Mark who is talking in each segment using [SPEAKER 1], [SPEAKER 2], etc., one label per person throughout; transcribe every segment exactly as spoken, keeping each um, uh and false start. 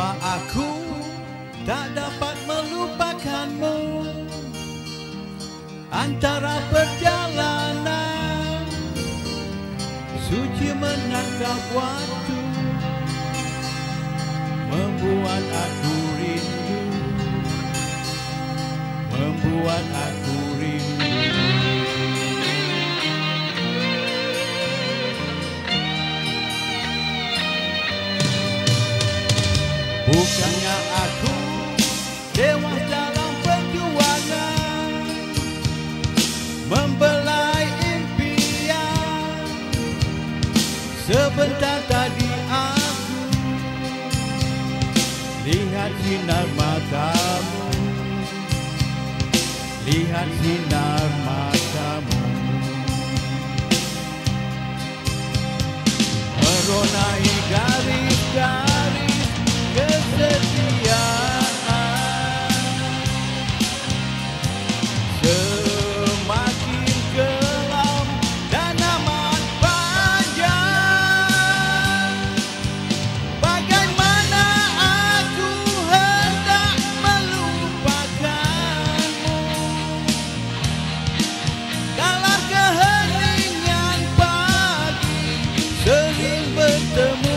[SPEAKER 1] Cuma aku tak dapat melupakanmu. Antara perjalanan suci menatap waktu, membuat aku rindu, membuat aku rindu. Bukannya aku dewas dalam perjuangan, membelai impian. Sebentar tadi aku lihat sinar matamu, lihat sinar matamu, meronai garis-garis kesetiaan. Semakin kelam dan amat panjang. Bagaimana aku hendak melupakanmu dalam keheningan pagi sering bertemu.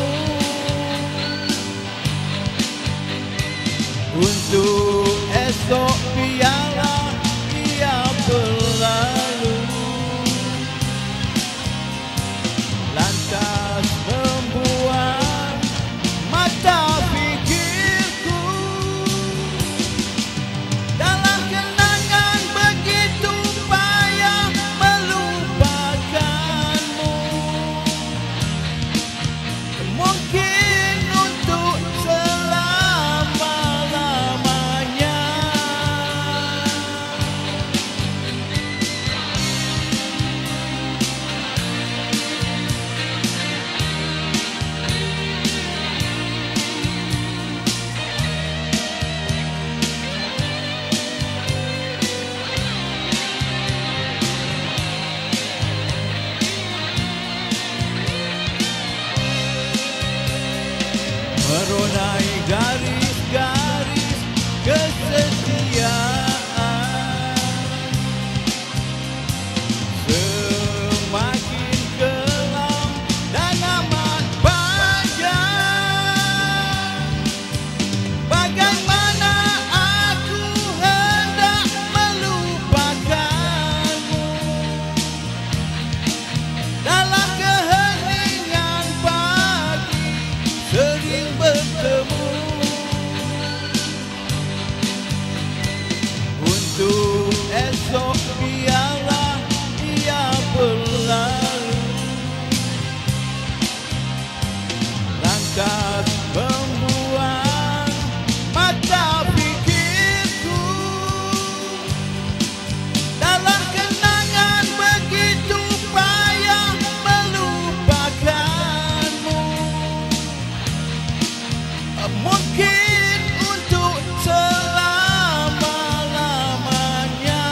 [SPEAKER 1] Untuk esok biarlah ia berlalu, lantas membuang mata pikirku dalam kenangan begitu payah melupakanmu. Mungkin untuk meronai garis-garis kesetiaan. Semakin kelam dan amat panjang. Bagaimana aku hendak melupakanmu dalam keheningan pagi sering bertemu. Untuk esok biarlah ia berlalu, lantas membuang mata pikirku dalam kenangan begitu payah melupakanmu. Mungkin untuk selama-lamanya.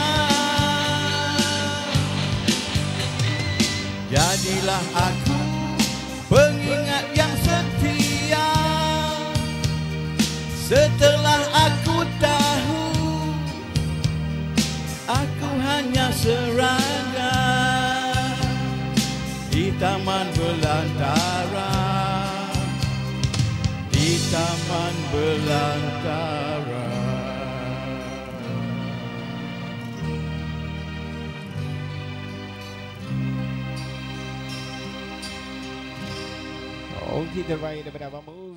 [SPEAKER 1] Jadilah aku pengingat yang setia. Setelah aku tahu aku hanya serangga di taman belantara, di taman belantara.
[SPEAKER 2] Okey, terbaik daripada Abang Mus.